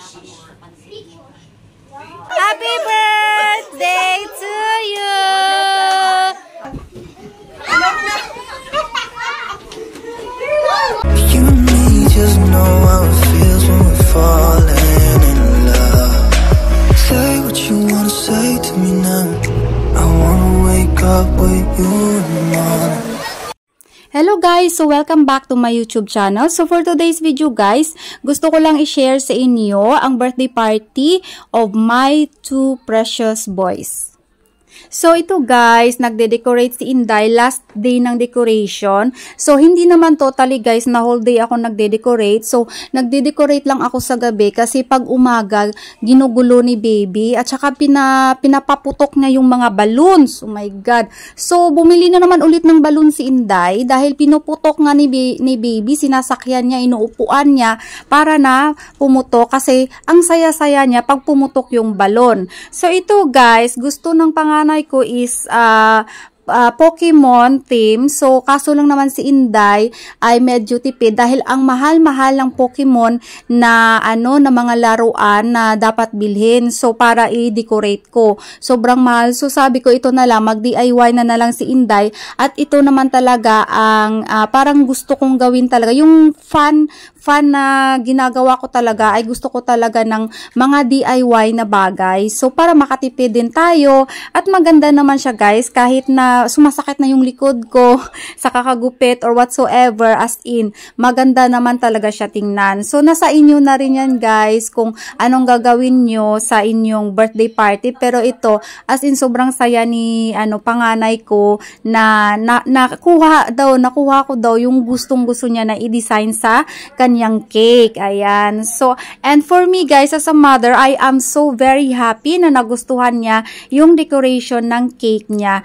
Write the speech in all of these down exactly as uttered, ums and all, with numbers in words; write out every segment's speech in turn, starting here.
Happy birthday to you! You and me just know how it feels when we're falling in love. Say what you wanna say to me now. I wanna wake up with you in the morning. Hello guys! So welcome back to my YouTube channel. So for today's video guys, gusto ko lang i-share sa inyo ang birthday party of my two precious boys. So ito guys, nagde-decorate si Inday, last day ng decoration. So hindi naman totally guys na whole day ako nagde-decorate. So nagde-decorate lang ako sa gabi kasi pag umaga ginugulo ni baby at saka pina, pinapaputok niya yung mga balloons. Oh my god. So bumili na naman ulit ng balloon si Inday dahil pinuputok nga ni, ni baby, sinasakyan niya, inuupuan niya para na pumutok kasi ang saya-saya niya pag pumutok yung balon. So ito guys, gusto ng panganay ko is uh, uh, Pokemon theme. So kaso lang naman si Inday ay medyo tipid dahil ang mahal-mahal ng Pokemon na ano na mga laruan na dapat bilhin. So para i-decorate ko, sobrang mahal. So sabi ko ito na lang, mag-D I Y na na lang si Inday at ito naman talaga ang uh, parang gusto kong gawin talaga. Yung fun fun na ginagawa ko talaga ay gusto ko talaga ng mga D I Y na bagay. So para makatipid din tayo at maganda naman siya guys kahit na sumasakit na yung likod ko sa kakagupit or whatsoever, as in maganda naman talaga siya tingnan. So nasa inyo na rin yan guys kung anong gagawin nyo sa inyong birthday party, pero ito as in sobrang saya ni ano panganay ko na, na nakuha daw nakuha ko daw yung gustong gusto niya na i-design sa kanyang cake. Ayan. So and for me guys as a mother, I am so very happy na nagustuhan niya yung decoration ng cake niya.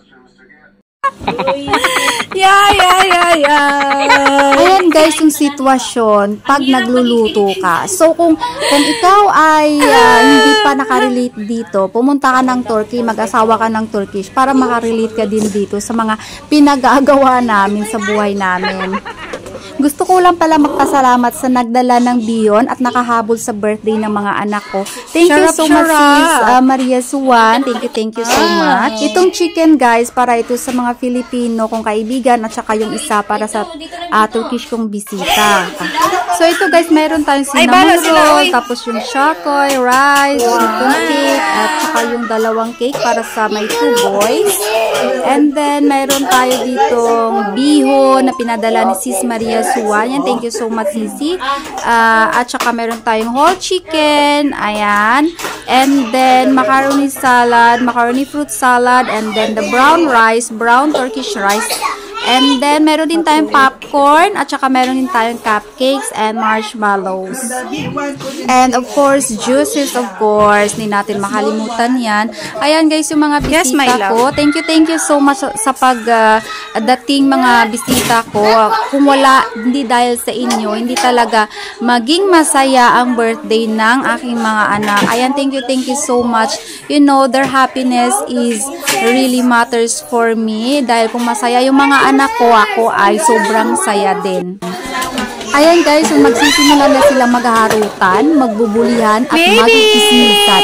Yeah, yeah, yeah, yeah. Ayan guys yung sitwasyon pag nagluluto ka. So kung, kung ikaw ay uh, hindi pa nakarelate dito, pumunta ka ng Turkey, mag-asawa ka ng Turkish para makarelate ka din dito sa mga pinagagawa namin sa buhay namin. Gusto ko lang pala magpasalamat sa nagdala ng Bion at nakahabol sa birthday ng mga anak ko. Thank you so much sis uh, Maria Suwan. Thank you, thank you so much. Itong chicken guys, para ito sa mga Filipino kong kaibigan at saka yung isa para sa uh, Turkish kong bisita. So ito guys, meron tayong cinnamon roll, tapos yung shakoy, rice, chicken cake, at saka yung dalawang cake para sa my two boys. And then meron tayo ditong bihon na pinadala ni sis Maria Suwan. Yan, thank you so much Sisi. Uh, at saka meron tayong whole chicken. Ayan. And then macaroni salad, macaroni fruit salad, and then the brown rice, brown Turkish rice. And then, meron din tayong popcorn at saka meron din tayong cupcakes and marshmallows. And of course, juices of course. Hindi natin makalimutan yan. Ayan guys, yung mga bisita yes, ko. Thank you, thank you so much sa pagdating uh, mga bisita ko. Kung wala, hindi dahil sa inyo, hindi talaga maging masaya ang birthday ng aking mga anak. Ayan, thank you, thank you so much. You know, their happiness is really matters for me. Dahil kung masaya yung mga anak ko, ako ay sobrang saya din. Ayan guys, so magsisimula na silang maghaharutan, magbubulihan at magkikismisan.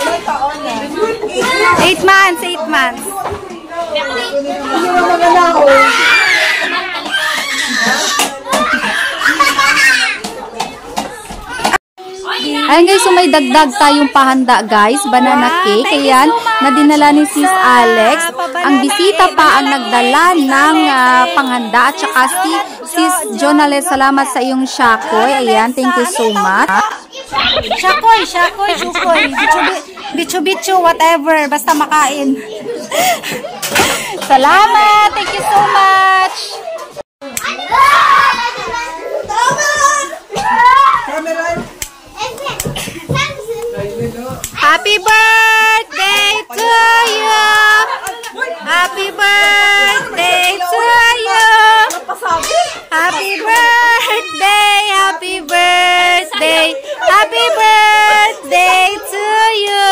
eight months, eight months. Ayan guys, so may dagdag tayong pahanda guys, banana cake. Ayan, na dinala ni sis Alex. Ang bisita pa ang nagdala ng uh, panghanda at saka si sis Jonale, salamat sa iyong shakoy. Ayan, thank you so much. Shakoy, shakoy, shukoy, bichu-bichu, whatever, basta makain. Salamat, thank you so much. Happy birthday to you! Happy birthday to you! Happy birthday! Happy birthday! Happy birthday to you!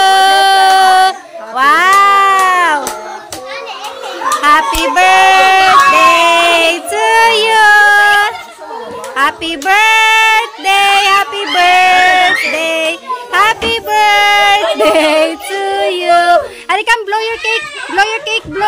Wow! Happy birthday to you! Happy birthday! Happy birthday!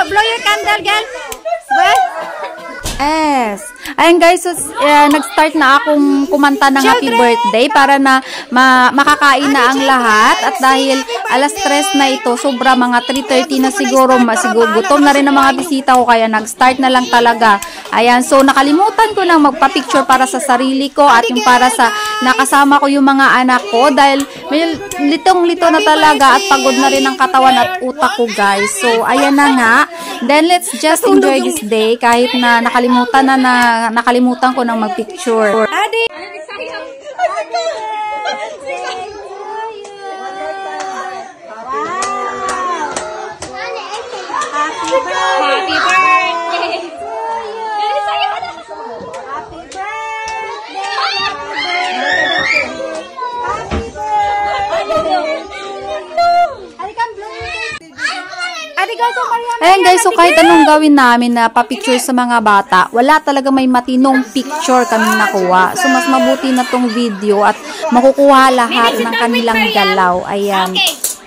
blow your candle, girl. Well, yes. Ayun guys, so, uh, nag-start na akong kumanta ng happy birthday para na ma makakain na ang lahat. At dahil alas tres na ito, sobra mga three thirty na siguro, masiguro gutom na rin ang mga bisita ko, kaya nag-start na lang talaga. Ayan, so nakalimutan ko na magpa-picture para sa sarili ko at yung para sa nakasama ko yung mga anak ko dahil may litong-lito na talaga at pagod na rin ang katawan at utak ko guys. So ayan na nga. Then let's just enjoy this day kahit na nakalimutan na, na nakalimutan ko ng mag-picture. Adi! Happy birthday! Ayan guys, so kahit anong gawin namin na pa-picture sa mga bata, wala talaga may matinong picture kaming nakuha. So mas mabuti na tong video at makukuha lahat ng kanilang galaw. Ayan.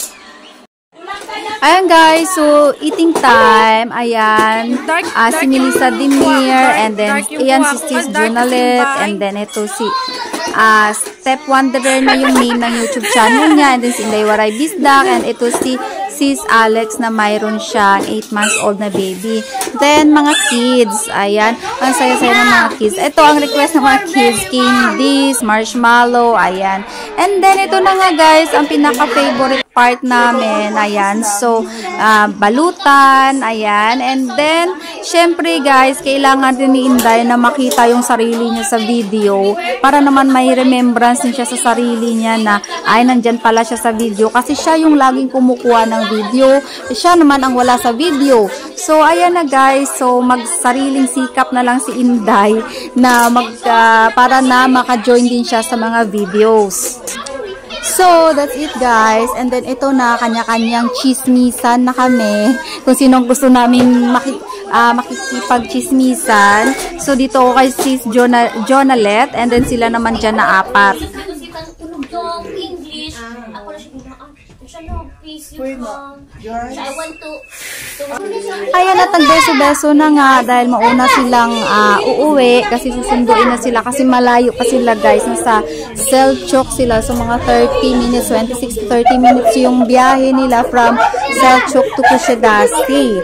Ayan guys, so eating time. Ayan. Uh, si Melissa Demir, and then ayan si Sis Jonalet, and then ito si uh, Step Wanderer na yung name ng YouTube channel niya, and then si Inday Waray Bisdak, and ito si Sis Alex na mayroon siyang eight months old na baby. Then, mga kids. Ayan. Ang saya-saya ng mga kids. Ito ang request ng mga kids. Candies, marshmallow. Ayan. And then, ito na nga guys, ang pinaka-favorite part namin. Ayan. So, uh, balutan. Ayan. And then, syempre guys, kailangan din ni Inday na makita yung sarili niya sa video para naman may remembrance din siya sa sarili niya na ay, nandyan pala siya sa video. Kasi siya yung laging kumukuha ng video. Siya naman ang wala sa video. So, ayan na guys. So, magsariling sikap na lang si Inday na mag, uh, para na maka-join din siya sa mga videos. So, that's it guys. And then, ito na, kanya-kanyang chismisan na kami. Kung sinong gusto namin maki, uh, makikipag-chismisan. So, dito ako kay Sis Jona, Jonalet. And then, sila naman dyan na apat. Ayan at nagbeso-beso na nga dahil mauna silang uh, uuwi kasi susunduin na sila kasi malayo pa sila guys. Nasa Selchuk sila, so mga thirty minutes, twenty-six to thirty minutes yung biyahe nila from Selchuk to Kushadasi.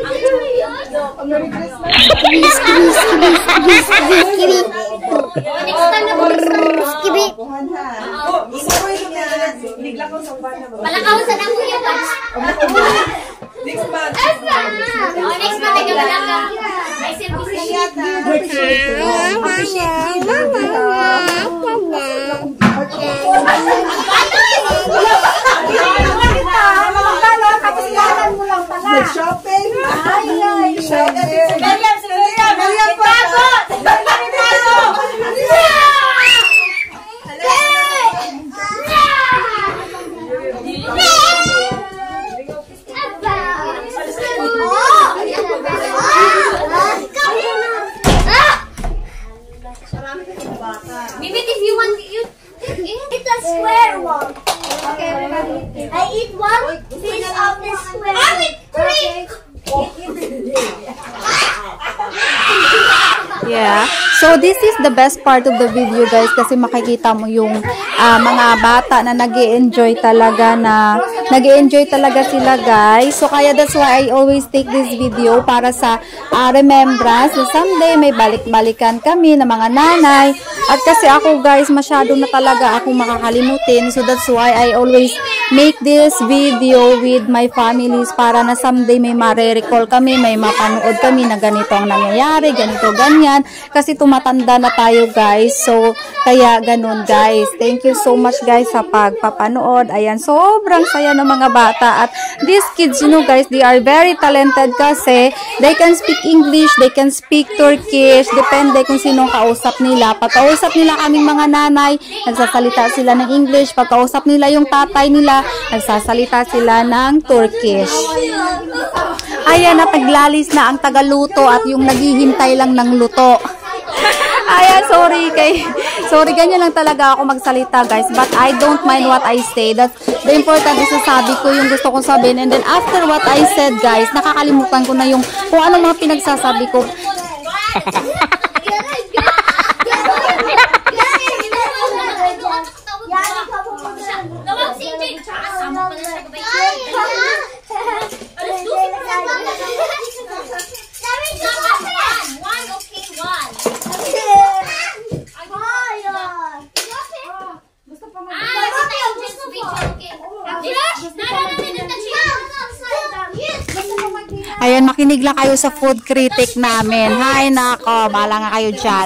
Palakaw sa damo yung batch. Next month. Oh, next month ay kabalakaw. May service shopping. Ay, shopping. Maybe if you want, you eat a square one. Okay, I eat one piece of the square. I eat three. Yeah. So, this is the best part of the video, guys, kasi makikita mo yung uh, mga bata na nag-e-enjoy talaga na nag-e-enjoy talaga sila, guys. So, kaya that's why I always take this video para sa uh, remembrance. So, someday, may balik-balikan kami na mga nanay. At kasi ako, guys, masyado na talaga ako makakalimutin. So, that's why I always make this video with my families para na someday may mare-recall kami, may mapanood kami na ganito ang nangyayari, ganito, ganyan. Kasi tumatanda na tayo, guys. So, kaya ganun, guys. Thank you so much, guys, sa pagpapanood. Ayan, sobrang saya ng mga bata. At these kids, you know, guys, they are very talented kasi they can speak English, they can speak Turkish, depende kung sinong kausap nila. Pagkausap nila kaming mga nanay, nagsasalita sila ng English. Pagkausap nila yung tatay nila, nagsasalita sila ng Turkish. Ayan, at naglalis na ang tagaluto at yung naghihintay lang ng luto. Ayan, sorry kay sorry, ganyan lang talaga ako magsalita, guys. But I don't mind what I say. That's the important is sasabi ko yung gusto kong sabihin. And then after what I said, guys, nakakalimutan ko na yung kung ano mga pinagsasabi ko. Ayan, makinig lang kayo sa food critic namin. Hay nako, bala nga kayo dyan.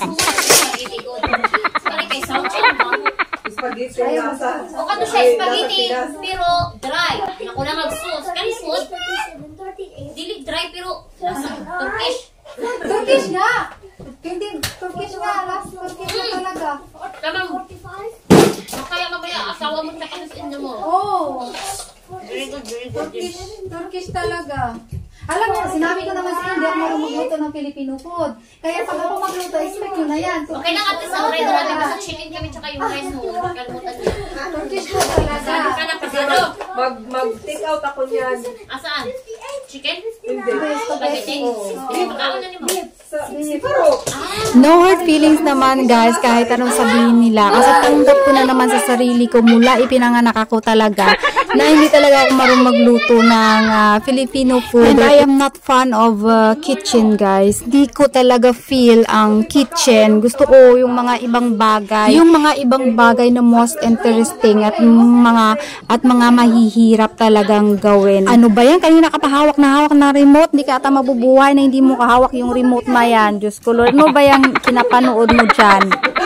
O kato siya, spaghetti, pero dry. Naku na mag-sauce. Kani food, dili dry, pero nasa Turkish. Turkish nga! Hindi, Turkish nga. Last Turkish na talaga. Tamang, kaya mamaya asawa mo sa kanusin mo. Oh, Very good, very good. Turkish, Turkish talaga. Alam mo, sinabi ko naman sa inyo, hindi ako marunong magluto ng Filipino food. Kaya pag ako magluto, expect nyo na yan. Okay lang at sa oray na natin sa chicken kami tsaka yung rice mo. Kalimutan niya. Turkish food talaga. Sabi ka na pasado. Mag, mag-take out ako niyan. Asaan? Chicken? Hindi. Spaghetti? Pagkaon na ni mo. Sa, siguro. No hard feelings naman, guys, kahit anong sabihin nila. Kasi tanggap ko na naman sa sarili ko mula ipinanganak ako talaga na hindi talaga ako marunong magluto ng uh, Filipino food. And I am not fan of uh, kitchen, guys. Di ko talaga feel ang kitchen. Gusto ko yung mga ibang bagay. Yung mga ibang bagay na most interesting at mga at mga mahihirap talagang gawin. Ano ba yan? Kanina ka pa hawak na hawak na remote. Hindi ka ata mabubuhay na hindi mo kahawak yung remote na yan. Diyos ko, Lord. Ano ba yung kinapanood mo dyan?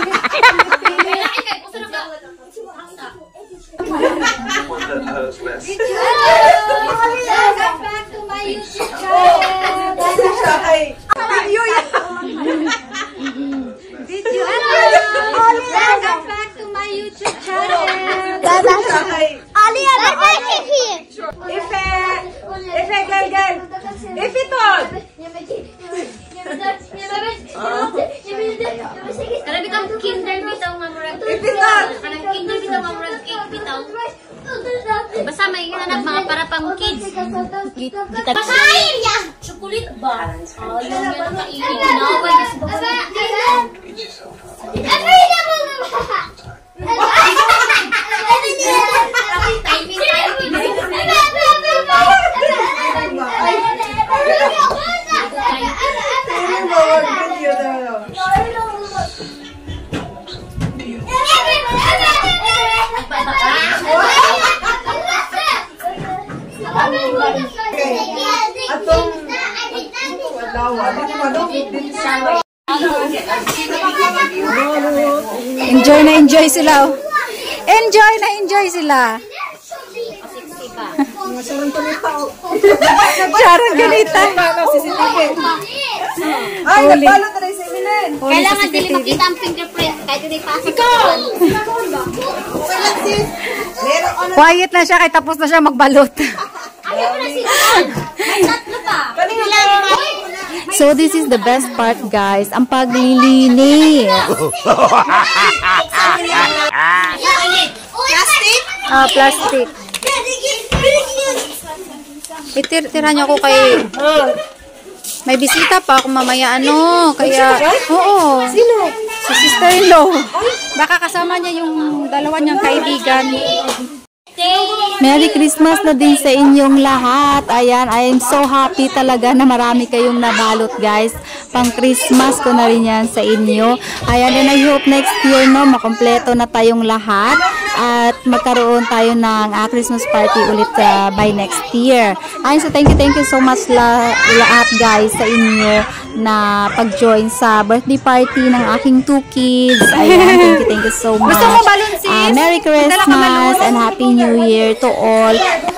Video yan. Video Welcome back to my YouTube channel. Ali, I'm watching here. Ife. Ife, gel, gel. Ife, Todd. Karena bitaw kinder bitaw nga murag. Ipitan. Kanang kinder bitaw nga murag cake bitaw. Basta may hinanap mga para pang kids. Pakain ya. Chocolate ba? Oh, yung yan ang kainin. Naway na sa Enjoy na enjoy sila. Enjoy na enjoy sila. Charang ganita. Ay, nagbalot na rin si Eminen. kailangan dili makita ang fingerprint kahit hindi pasok. Ikaw! Quiet na siya kaya tapos na siya magbalot. Ayaw mo na si John! May tatlo pa! So this is the best part, guys. Ang paglilinis. Plastic? Ah, plastic. Itir-tira niyo ako kay... May bisita pa ako mamaya, ano. Kaya, oo. Sino? Si sister-in-law. Baka kasama niya yung dalawa niyang kaibigan. Merry Christmas na din sa inyong lahat. Ayan, I am so happy talaga na marami kayong nabalot, guys. Pang Christmas ko na rin yan sa inyo. Ayan, and I hope next year, no, makompleto na tayong lahat. At magkaroon tayo ng uh, Christmas party ulit uh, by next year. Ayan, so thank you, thank you so much la lahat, guys, sa inyo na pag-join sa birthday party ng aking two kids. Ayan, thank you, thank you so much. Gusto mo balon, sis? Uh, Merry Christmas and Happy New Year to all.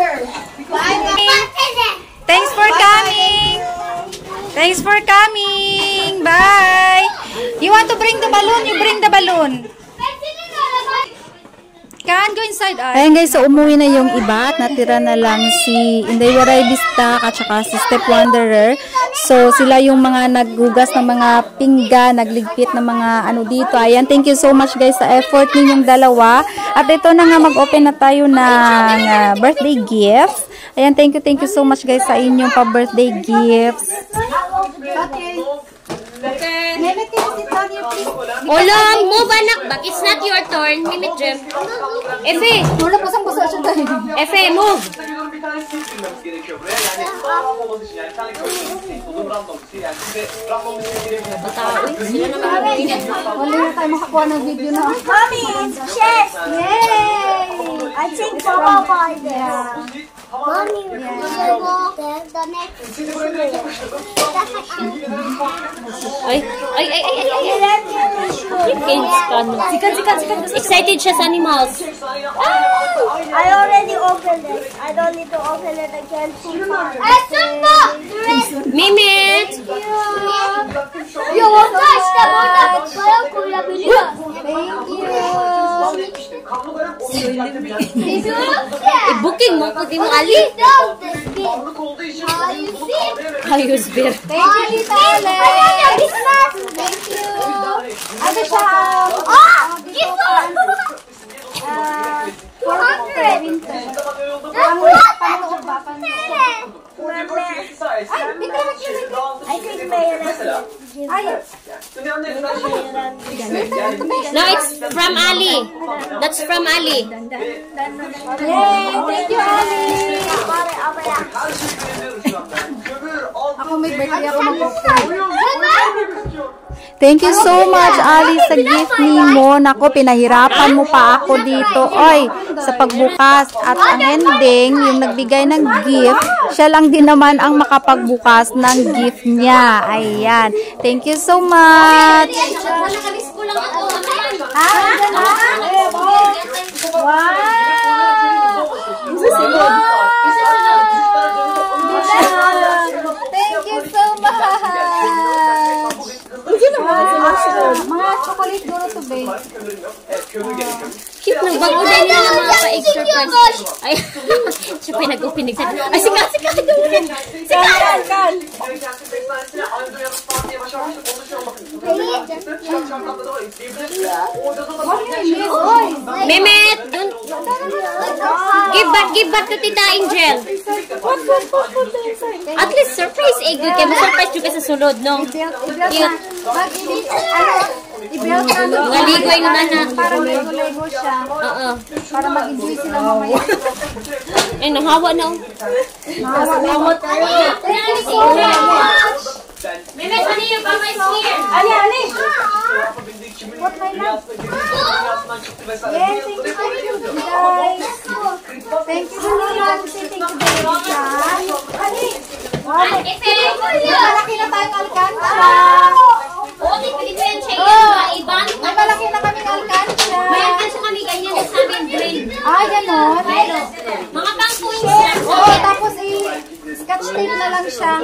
Thanks for coming. Thanks for coming. Bye. You want to bring the balloon? You bring the balloon. Can, go inside us. Ayan guys, so umuwi na yung iba at natira na lang si Inday Waray Bistak at saka si Step Wanderer. So sila yung mga naggugas ng mga pinggan, nagligpit ng mga ano dito. Ayan, thank you so much guys sa effort ninyong dalawa. At ito na nga, mag-open na tayo ng uh, birthday gift. Ayan, thank you, thank you so much guys sa inyong pa-birthday gifts. Okay. Okay. Mimit, sit down here, please. Olam, move anak back. It's not your turn. Mimit Jem. Efe. Wala pa sang basa siya dahil. Efe, move. Bataoy, sila na magbibigyan. Wala na tayo makakuha ng video na. Mommy, it's chess! Yay! I think Papa bought it. Mommy, the, the next. Ay, ay, ay, ay, ay, ay. Kids ka, no? Sikat, sikat, sikat. Excited siya sa animals. I already opened it. I don't need to open it again. Hey, Simba! Mimit! You want touch the water? Thank you. I-booking mo kung di mo ali. Ayos, Bir. Thank you, Tale. Thank you. Ano siya? Oh! Give Ah, four hundred. Ang panood ba? Panood. Ay, I think mayonnaise. Ay, No, it's from Ali. That's from Ali. yay! Thank you, Ali. Ako may birthday ako mag-birthday. Thank you so much, Ali, sa gift ni mo. Nako, pinahirapan mo pa ako dito. Oy, sa pagbukas. At ang ending, yung nagbigay ng gift, siya lang din naman ang makapagbukas ng gift niya. Ayan. Thank you so much. Nakalis ko lang ako. Ha? Wow! Thank you so much. Mga chocolate duro to be. Cute ng bago din nila ng mga pa-extra price. Ay, siya pinag-open nagsabi. Ay, sikat, sikat, sikat. Kal, kal. Mehmet, dun. Give back, give back to Tita Angel. At least surprise egg. Kaya mo surprise juga sa sulod, no? Cute. I-build na ano. Mga ligoy naman na. Para lego-lego siya. Oo. Para mag-enjoy sila mamaya. Ay, nahawa na. Salamat. Mehmet, ano yung papa is here? Ali, Ali. What my love? Yes, thank you, thank you, guys. Thank you so much. Thank you very much. Ali. Malaki na tayong alkansya. Oo, di pwede yan siya yan. Iban. May malaki na kaming alkansya. May alkansya kami ganyan sa amin brain. Ah, ganon. Mga pang coins lang. Oo, tapos i-scotch tape na lang siya.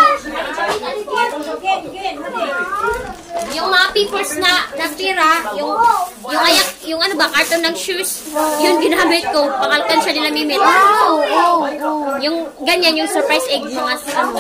Yung mga papers na natira, yung yung ayak, yung ano ba, carton ng shoes, yun ginamit ko. Pangalkansya nila Mimit. Oh, oh, oh. Yung ganyan, yung surprise egg, mga ano.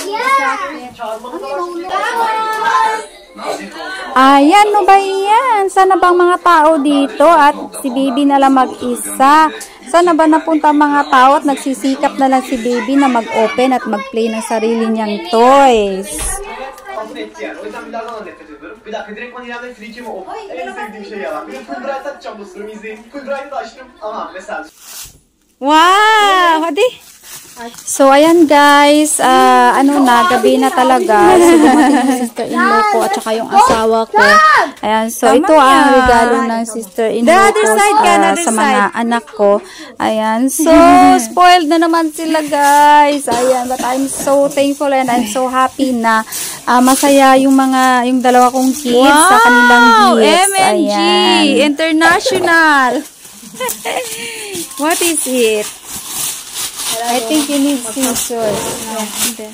Ayan, no ba yan? Sana bang mga tao dito at si baby na lang mag-isa? Sana ba napunta mga tao at nagsisikap na lang si baby na mag-open at mag-play ng sarili niyang toys? O yüzden bir daha da nefret ediyorum. Bir dakika direkt bana ileride frikimi o. En sevdiğim şey yalan. Bir de Fulbright atacağım bu sürümü izleyin. Fulbright'ı da açtım. Ama mesela. Wow! Hadi! So, ayan guys, uh, ano na, gabi na talaga. So, dumating yung sister-in-law ko at saka yung asawa ko. Ayan, so ito ang regalo ng sister-in-law ko uh, sa mga anak ko. Ayan, so spoiled na naman sila guys. Ayan, but I'm so thankful and I'm so happy na uh, masaya yung mga, yung dalawa kong kids wow, sa kanilang gifts. M M G! Ayan. International! What is it? I think you need scissors. No, there.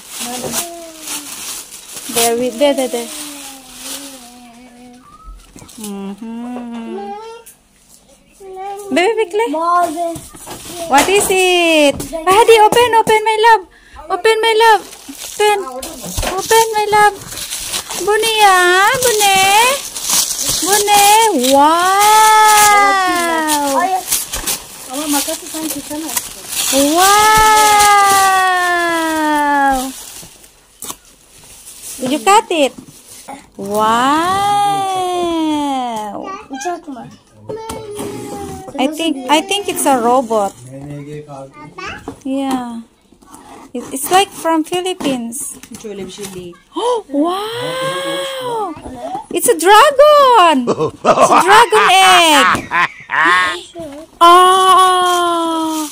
There, with there, there, there. Mm-hmm. Baby Bikle. Mother. What is it? Hadi, open, open, my love. Open, my love. Open. Open, my love. Bune ya, Bune. Bune. Wow. Ama makası sanki sana. Wow. Did you cut it? Wow. Uçak mı? I think I think it's a robot. Yeah. It, it's like from Philippines. Hiç öyle bir şey değil. Wow. It's a dragon. It's a dragon egg. Oh.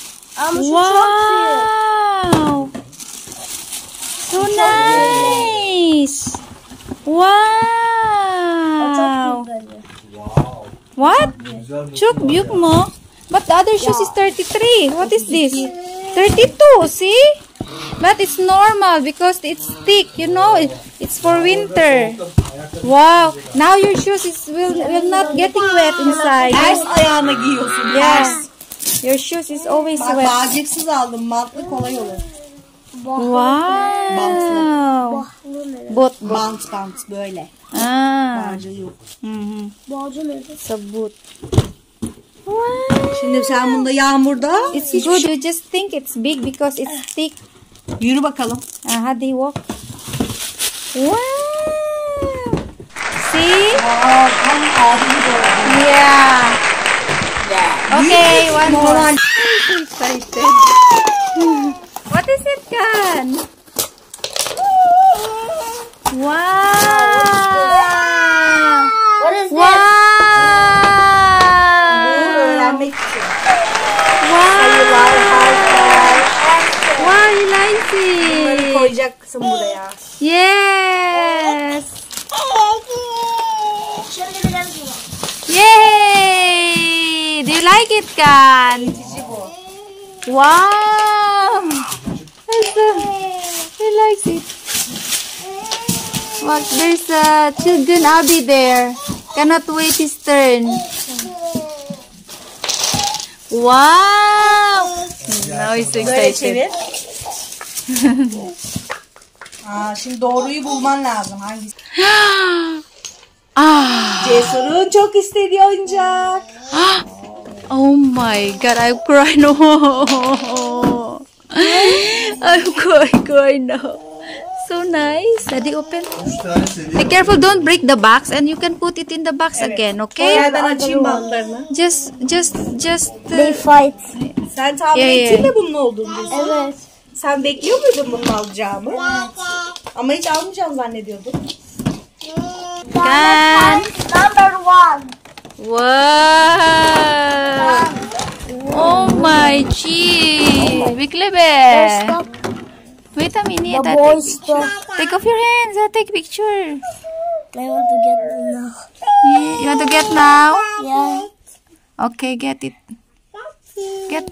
Wow. So nice. Wow. What? Çok büyük mu? But the other shoes is thirty-three. What is this? thirty-two, see? But it's normal because it's thick, you know. It, it's for winter. Wow. Now your shoes is will, will not getting wet inside. Ters ayağına giyiyorsun. Yeah. Ters. Your shoes is always Bak wet. bağcıksız aldım. Mantlı kolay olur. Wow. Boot, boot. Bant bant böyle. Ah. Bağcı yok. Mhm. Borcu nerede? Sabut. Şimdi sen bunda yağmurda It's good. You just think it's big because it's thick. yürü bakalım. Uh, how do you walk? Wow. See? Aa, tam abimi doğru. Yeah. Okay, one more. I'm so excited. What is it, Kan? Wow. What is Wow. Öğrenmek için. Wow. Wow, he likes Bunları it. koyacaksın buraya. Yes. Şimdi biraz mı? Yay! Do you like it, Kan? Wow! That's so, he likes it. Look, there's a children Abby there. Cannot wait his turn. Wow! Now he's so Böyle excited. çevir. Aa, şimdi doğruyu bulman lazım. Hangisi? Ah! Cesur'un çok istediği oyuncak. Oh my god, I'm crying. No. I'm crying, crying now. So nice. Daddy, open. Be careful, don't break the box, and you can put it in the box again, okay? Nereden açayım bantlarını? Just, just, just. uh, They fight. Sen tahmin Yeah, yeah. ettin mi bunun olduğunu? Evet. Sen bekliyor muydun bunun alacağımı? Ama hiç almayacağım zannediyordum. Kan. Number one. Wow. Oh my gee. Biklebe. Stop. Wait a minute. The I'll boy take, stop. take off your hands. I'll take picture. I want to get them now. Yeah, you want to get now? Yeah. Okay, get it. Get.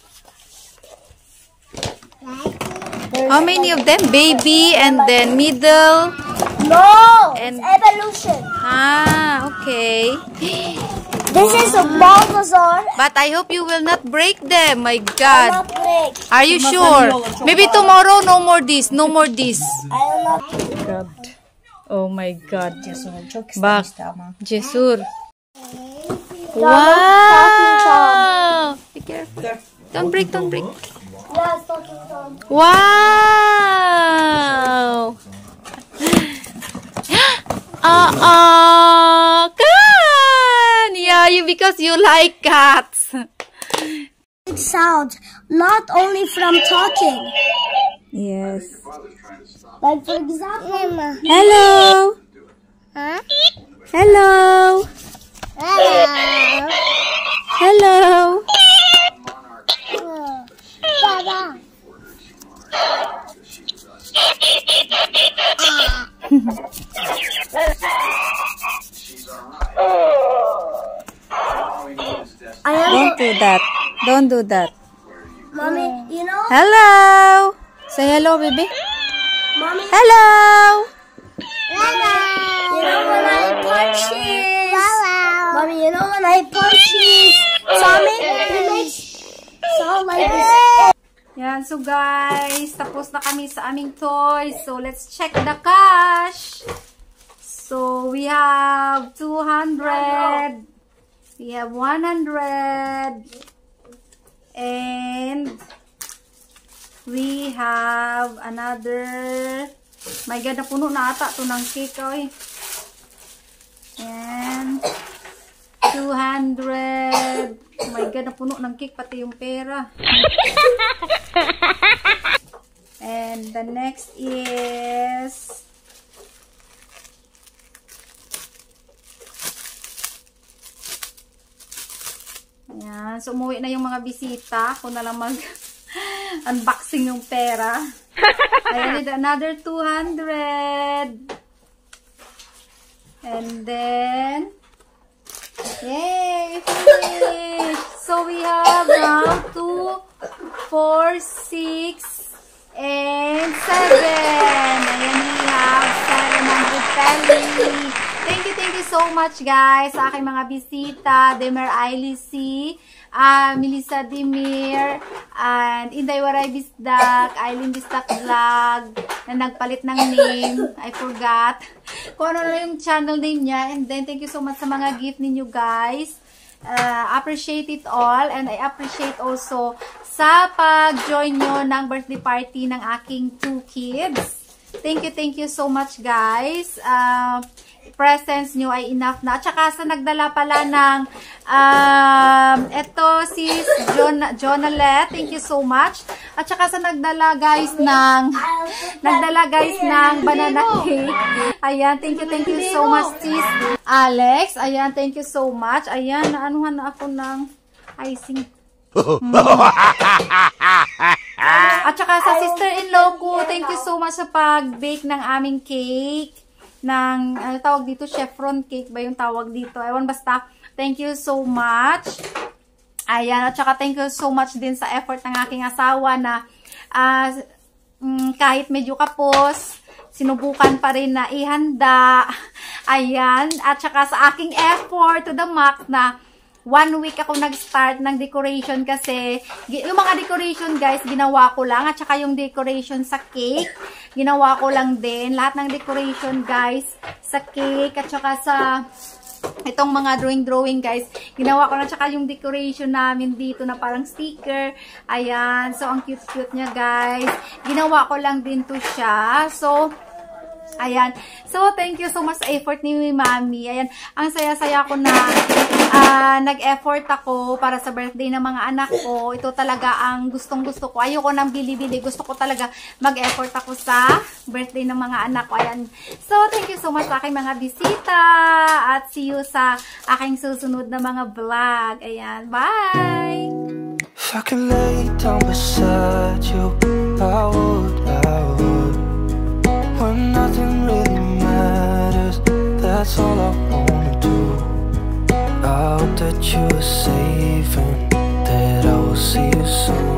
How many of them? Baby and then middle. No. And- It's evolution. Ah, okay. This is a Bulbasaur. But I hope you will not break them. My Not God. break. Are you sure? Maybe tomorrow, no more this. No more this. I will not. God. Oh my God. Cesur'un çok Bak. istemişti ama. Jesur. Tom. Wow. Be careful. Don't break, don't break. Yeah, it's talking Tom. Wow. Uh-uh. Kan. Yeah, you because you like cats. It sounds not only from talking. Yes. Like for example. Hello. Huh? Hello. Hello. Hello. Baba. I am. Don't do that. Don't do that. Mommy, you know? Hello. Say hello, baby. Mommy. Hello. Hello. You know when I punch his. Hello. Mommy, you know when I punch his tummy, he makes sound like this. Yan, so guys, tapos na kami sa aming toys. So, let's check the cash. So, we have two hundred. We have one hundred. And we have another. My God, napuno na ata ito ng cake, oy. And two hundred. Oh my God, napuno ng cake, pati yung pera. And the next is ayan. So, umuwi na yung mga bisita. Ako na lang mag-unboxing yung pera. I need another two hundred. And then yay! Finished! So, we have now two, four, six, and seven. Ayan, we have seven hundred pesos. Thank you, thank you so much, guys, sa aking mga bisita. Demer Ailisi, uh, Melissa Demir, and Inday Waray Bisdak, Aileen Bisdak Vlog, na nagpalit ng name. I forgot kung ano na yung channel name niya. And then, thank you so much sa mga gift ninyo, guys. Uh, appreciate it all. And I appreciate also sa pag-join nyo ng birthday party ng aking two kids. Thank you, thank you so much, guys. Uh, presents nyo ay enough na. At saka sa nagdala pala ng um, eto si John, Jonalet. Thank you so much. At saka sa nagdala guys ng nagdala guys ng banana cake. Ayan, thank you, thank you so much sis Alex. Ayan, thank you so much. Ayan, naanuhan na ako ng icing. Hmm. At saka sa sister-in-law ko, thank you so much sa pag-bake ng aming cake. Ng, ano tawag dito, chevron cake ba yung tawag dito? Ewan, basta, thank you so much. Ayan, at saka thank you so much din sa effort ng aking asawa na uh, mm, kahit medyo kapos, sinubukan pa rin na ihanda. Ayan, at saka sa aking effort to the max na one week ako nag-start ng decoration kasi yung mga decoration guys, ginawa ko lang. At saka yung decoration sa cake, ginawa ko lang din. Lahat ng decoration guys, sa cake at saka sa itong mga drawing-drawing guys, ginawa ko na. At saka yung decoration namin dito na parang sticker. Ayan, so ang cute-cute niya guys. Ginawa ko lang din to siya. So, ayan. So, thank you so much sa effort ni Mami. Ayan, ang saya-saya ko na uh, nag-effort ako para sa birthday ng mga anak ko. Ito talaga ang gustong-gusto ko. Ayoko nang bili-bili. Gusto ko talaga mag-effort ako sa birthday ng mga anak ko. Ayan. So, thank you so much sa aking mga bisita. At see you sa aking susunod na mga vlog. Ayan. Bye! If I could lay down beside you, I would, I would. When nothing really matters, that's all I wanna do. I hope that you are safe and that I will see you soon.